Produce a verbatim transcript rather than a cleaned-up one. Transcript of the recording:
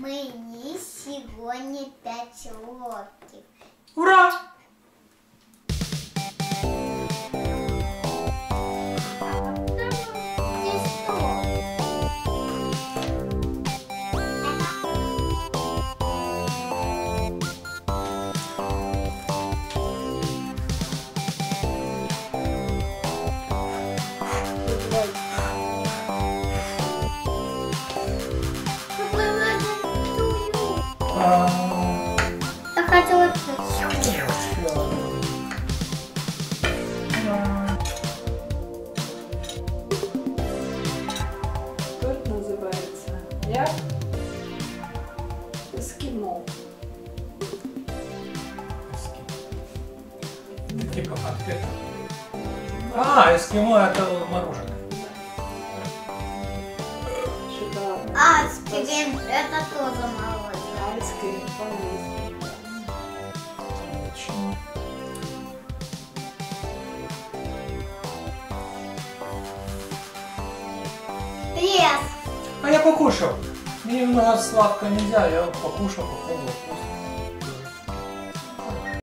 Мені сьогодні п'ять років. Ура! Я хотела... Торт називається як? Ескімо. Типа конфета. А, эскимо это мороженое. Шикарно. Айскрим, это тоже мороженое. Айскрім, по-англійськи. Очень. Пресс. А я покушал. Мне немного сладко нельзя, я покушал, попробовал вкусно.